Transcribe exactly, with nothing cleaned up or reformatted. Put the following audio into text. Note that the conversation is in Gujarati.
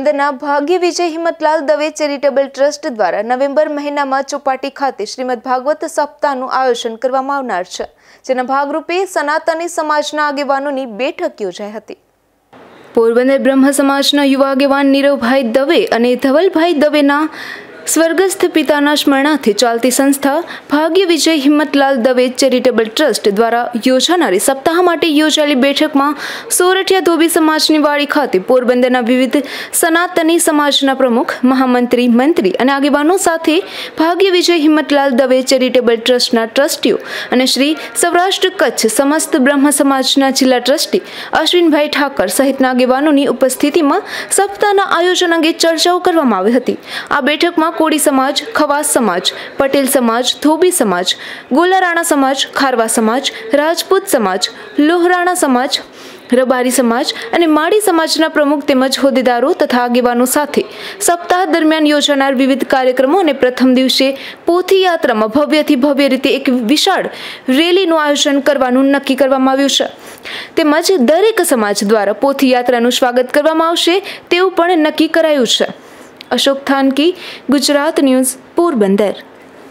પોરબંદરના ભાગ્ય વિજય હિંમતલાલ દવે ચેરિટેબલ ટ્રસ્ટ દ્વારા નવેમ્બર મહિનામાં ચોપાટી ખાતે શ્રીમદ ભાગવત સપ્તાહનું આયોજન કરવામાં આવનાર છે, જેના ભાગરૂપે સનાતની સમાજના આગેવાનોની બેઠક યોજાઈ હતી। પોરબંદર બ્રહ્મ સમાજના યુવા આગેવાન નીરવભાઈ દવે અને ધવલભાઈ દવેના સ્વર્ગસ્થ પિતાના સ્મરણાર્થે ચાલતી સંસ્થા ભાગ્ય વિજય હિંમતલાલ દવે ચેરિટેબલ ટ્રસ્ટ દ્વારા યોજાનારી સપ્તાહ માટે યોજાયેલી બેઠકમાં સોરઠિયા ધોબી સમાજની વાડી ખાતે પોરબંદરના વિવિધ સનાતની સમાજના પ્રમુખ, મહામંત્રી, મંત્રી અને આગેવાનો સાથે ભાગ્ય વિજય હિંમતલાલ દવે ચેરિટેબલ ટ્રસ્ટના ટ્રસ્ટીઓ અને શ્રી સૌરાષ્ટ્ર કચ્છ સમસ્ત બ્રહ્મ સમાજના જિલ્લા ટ્રસ્ટી અશ્વિનભાઈ ઠાકર સહિતના આગેવાનોની ઉપસ્થિતિમાં સપ્તાહના આયોજન અંગે ચર્ચાઓ કરવામાં આવી હતી। આ બેઠકમાં કોળી સમાજ, ખવાસ સમાજ, પટેલ સમાજ, ધોબી સમાજ, ગોલારાણા સમાજ, ખારવા સમાજ, રાજપૂત સમાજ, લોહરાણા સમાજ, રબારી સમાજ અને માળી સમાજના પ્રમુખ તેમજ હોદ્દેદારો તથા આગેવાનો સાથે સપ્તાહ દરમિયાન યોજાનાર વિવિધ કાર્યક્રમો અને પ્રથમ દિવસે પોથી યાત્રામાં ભવ્યથી ભવ્ય રીતે એક વિશાળ રેલીનું આયોજન કરવાનું નક્કી કરવામાં આવ્યું છે, તેમજ દરેક સમાજ દ્વારા પોથી યાત્રાનું સ્વાગત કરવામાં આવશે તેવું પણ નક્કી કરાયું છે। अशोक थानकी, गुजरात न्यूज़, पोरबंदर।